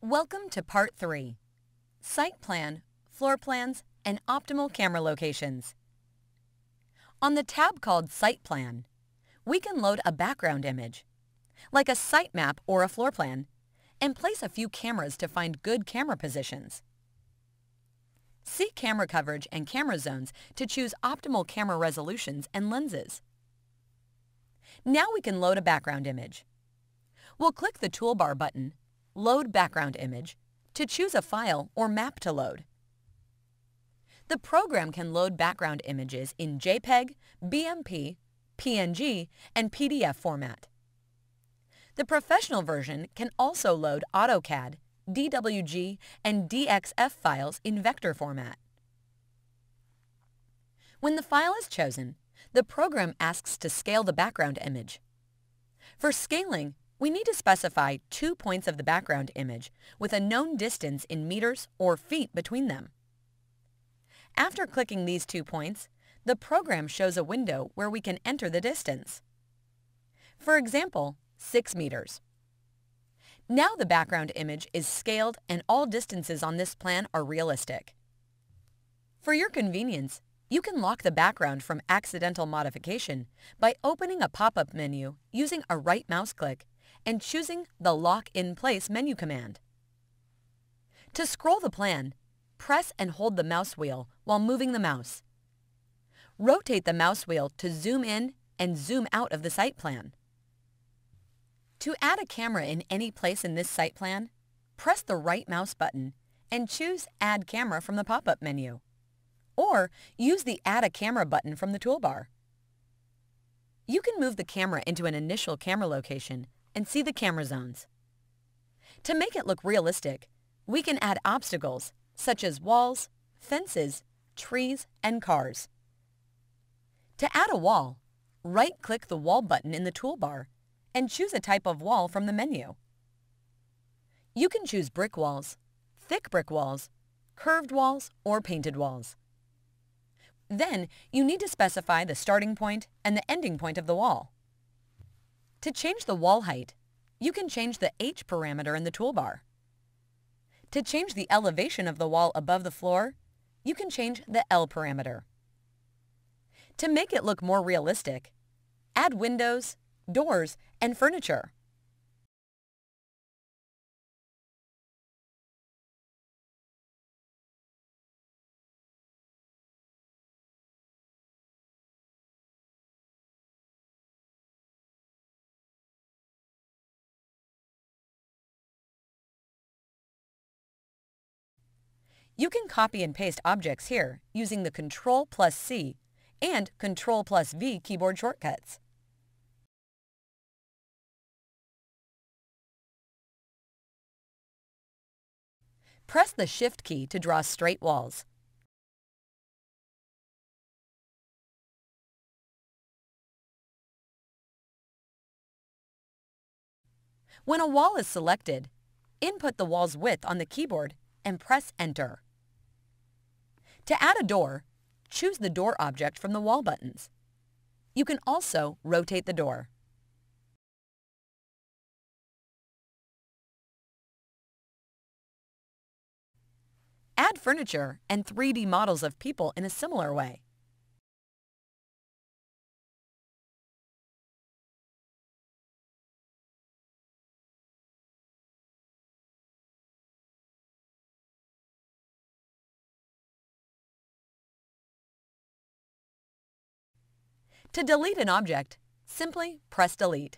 Welcome to Part 3, Site Plan, Floor Plans, and Optimal Camera Locations. On the tab called Site Plan, we can load a background image, like a site map or a floor plan, and place a few cameras to find good camera positions. See camera coverage and camera zones to choose optimal camera resolutions and lenses. Now we can load a background image. We'll click the toolbar button, Load Background Image, to choose a file or map to load. The program can load background images in JPEG, BMP, PNG, and PDF format. The professional version can also load AutoCAD, DWG, and DXF files in vector format. When the file is chosen, the program asks to scale the background image. For scaling, we need to specify 2 points of the background image with a known distance in meters or feet between them. After clicking these 2 points, the program shows a window where we can enter the distance. For example, 6 meters. Now the background image is scaled and all distances on this plan are realistic. For your convenience, you can lock the background from accidental modification by opening a pop-up menu using a right mouse click and choosing the Lock in Place menu command. To scroll the plan, press and hold the mouse wheel while moving the mouse. Rotate the mouse wheel to zoom in and zoom out of the site plan. To add a camera in any place in this site plan, press the right mouse button and choose Add Camera from the pop-up menu, or use the Add a Camera button from the toolbar. You can move the camera into an initial camera location and see the camera zones. To make it look realistic, we can add obstacles such as walls, fences, trees, and cars. To add a wall, right-click the Wall button in the toolbar and choose a type of wall from the menu. You can choose brick walls, thick brick walls, curved walls, or painted walls. Then, you need to specify the starting point and the ending point of the wall. To change the wall height, you can change the H parameter in the toolbar. To change the elevation of the wall above the floor, you can change the L parameter. To make it look more realistic, add windows, doors, and furniture. You can copy and paste objects here using the Ctrl+C and Ctrl+V keyboard shortcuts. Press the Shift key to draw straight walls. When a wall is selected, input the wall's width on the keyboard and press Enter. To add a door, choose the Door object from the wall buttons. You can also rotate the door. Add furniture and 3D models of people in a similar way. To delete an object, simply press Delete.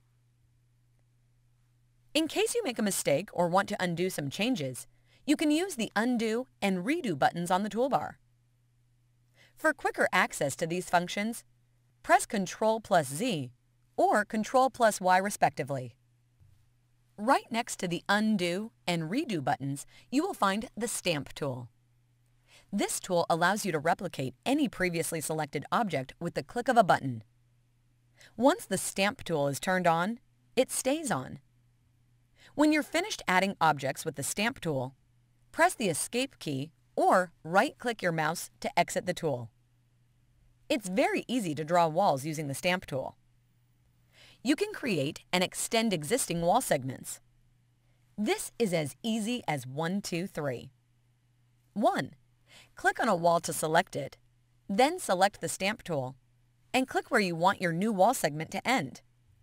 In case you make a mistake or want to undo some changes, you can use the Undo and Redo buttons on the toolbar. For quicker access to these functions, press Ctrl+Z or Ctrl+Y respectively. Right next to the Undo and Redo buttons, you will find the Stamp tool. This tool allows you to replicate any previously selected object with the click of a button. Once the Stamp tool is turned on, it stays on. When you're finished adding objects with the Stamp tool, press the Escape key or right-click your mouse to exit the tool. It's very easy to draw walls using the Stamp tool. You can create and extend existing wall segments. This is as easy as 1, 2, 3. 1. Click on a wall to select it, then select the stamp tool, and click where you want your new wall segment to end.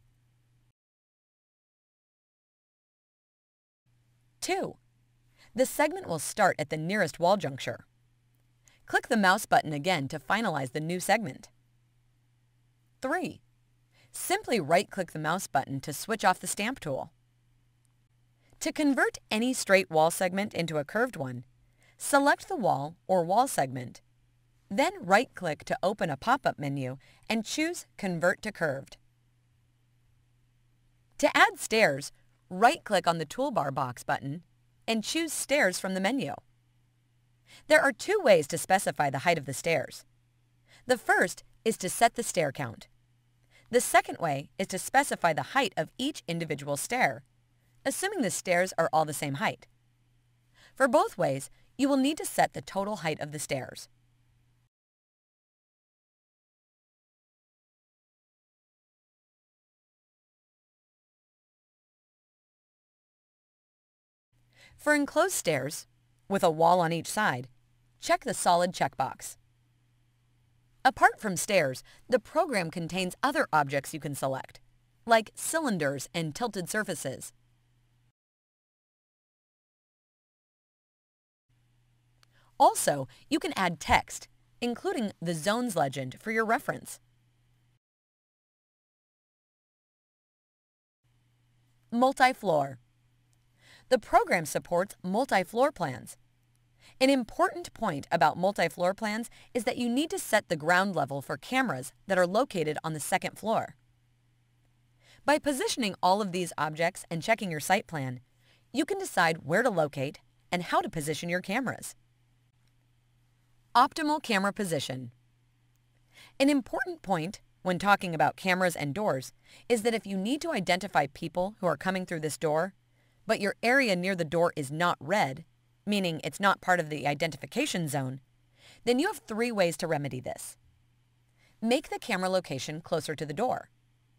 2. The segment will start at the nearest wall juncture. Click the mouse button again to finalize the new segment. 3. Simply right-click the mouse button to switch off the stamp tool. To convert any straight wall segment into a curved one, select the wall or wall segment. Then right-click to open a pop-up menu and choose Convert to Curved. To add stairs, right-click on the toolbar box button and choose Stairs from the menu. There are 2 ways to specify the height of the stairs. The first is to set the stair count. The second way is to specify the height of each individual stair, assuming the stairs are all the same height. For both ways, you will need to set the total height of the stairs. For enclosed stairs, with a wall on each side, check the solid checkbox. Apart from stairs, the program contains other objects you can select, like cylinders and tilted surfaces. Also, you can add text, including the zones legend for your reference. Multi-floor. The program supports multi-floor plans. An important point about multi-floor plans is that you need to set the ground level for cameras that are located on the second floor. By positioning all of these objects and checking your site plan, you can decide where to locate and how to position your cameras. Optimal camera position. An important point when talking about cameras and doors is that if you need to identify people who are coming through this door, but your area near the door is not red, meaning it's not part of the identification zone, then you have 3 ways to remedy this. Make the camera location closer to the door.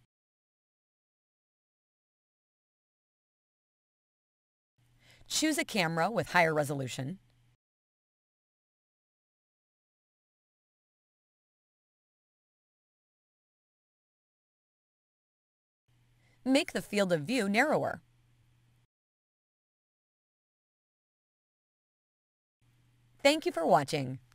Choose a camera with higher resolution. Make the field of view narrower. Thank you for watching.